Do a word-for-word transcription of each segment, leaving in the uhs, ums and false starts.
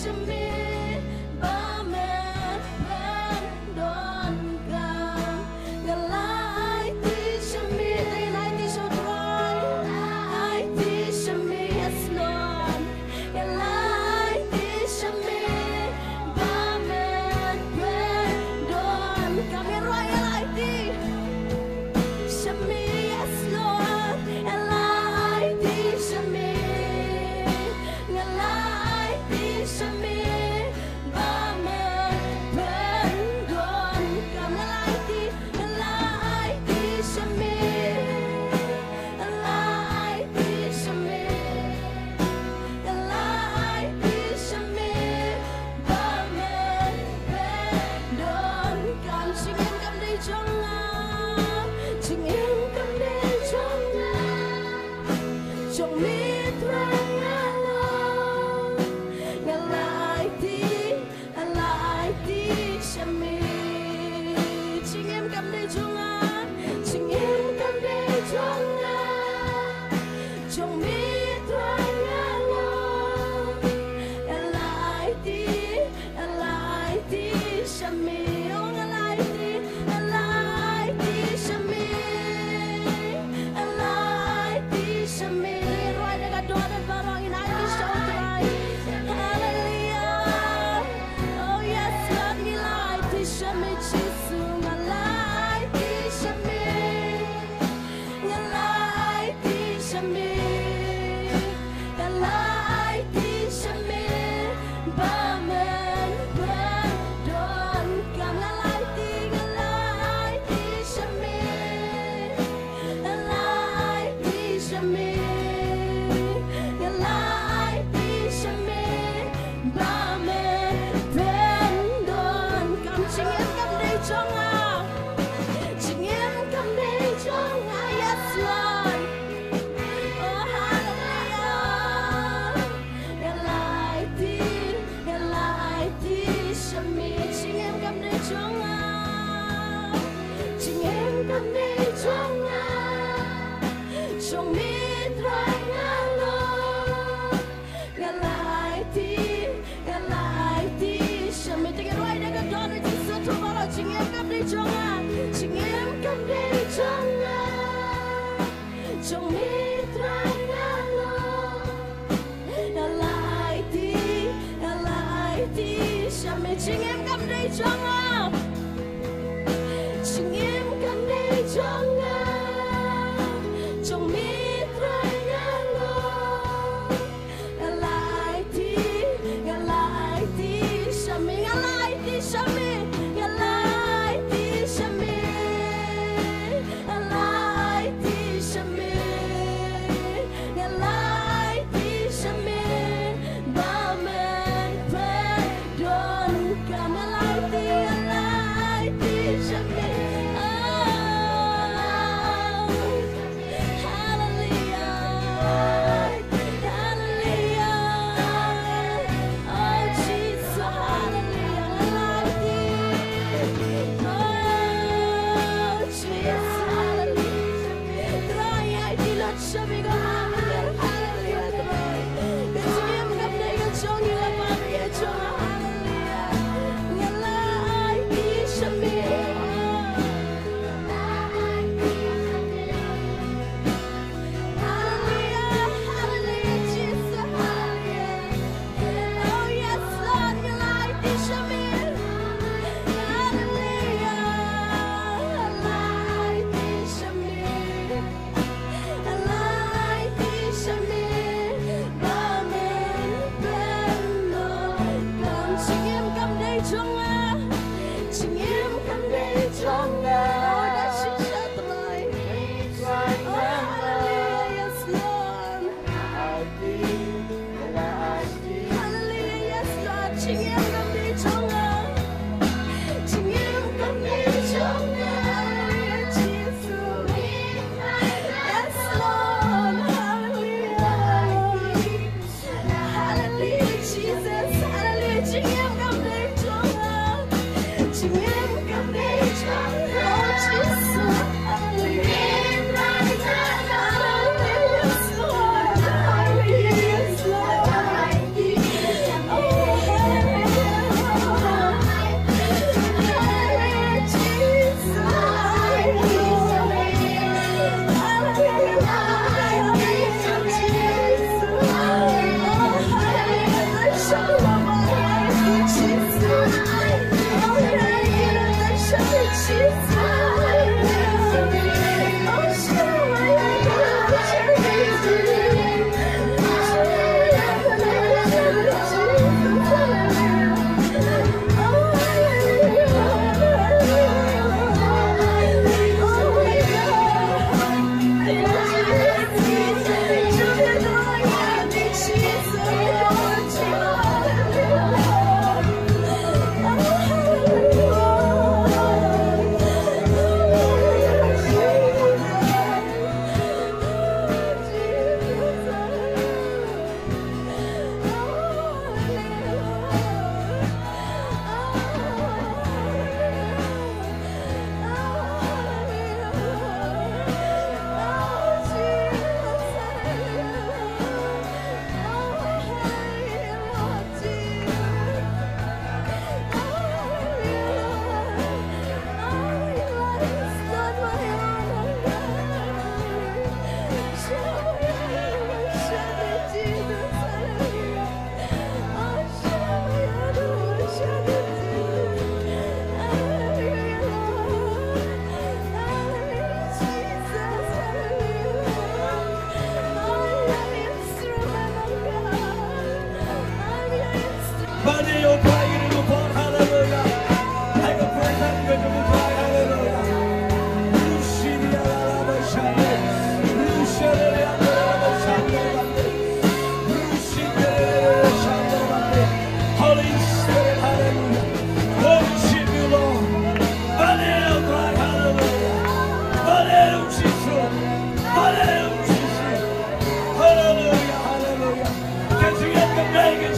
Oh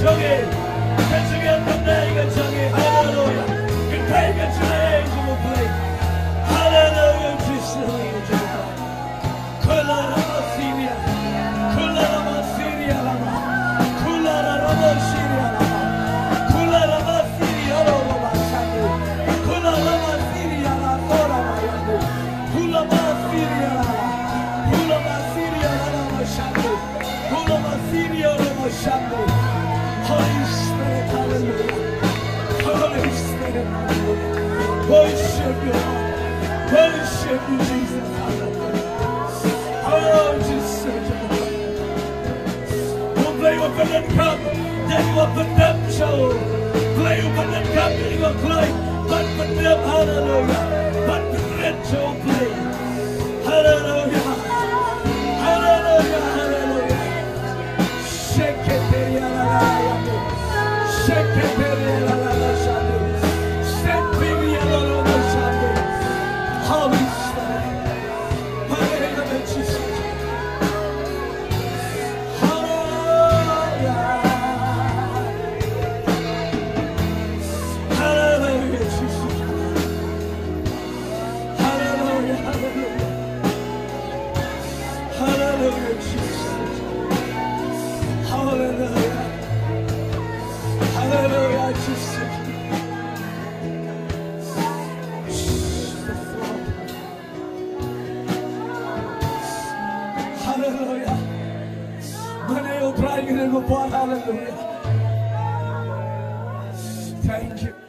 정해 그 중에 어떤 나이가 정해 할렐루야 그 타이가 주의 주고 play 할렐루야 주시는 주고 콜라라마 시리아 콜라라마 시리아 라마 콜라라마 시리아 라마 콜라라마 시리아 라마 샤드 콜라라마 시리아 라마 야드 콜라라마 시리아 라마 콜라라마 시리아 라마 샤드 콜라라마 시리아 라마 샤드 Holy Spirit, hallelujah. Holy Spirit, hallelujah. Worship you, Lord. Worship you, Jesus, hallelujah. Oh, Jesus, we'll play with the little cup, then we'll put them show. Play with the little cup, then we'll play. But for them, hallelujah. But the red show play. Hallelujah. Hallelujah, hallelujah. Shake it, baby, hallelujah. Shake it, baby, la la la shande. Shake baby, la la la shande. Holy Spirit, hallelujah, Jesus. Hallelujah, hallelujah, Jesus. Hallelujah, hallelujah, hallelujah, Jesus. Hallelujah. Hallelujah, Jesus. Hallelujah. Hallelujah. Hallelujah. Thank you.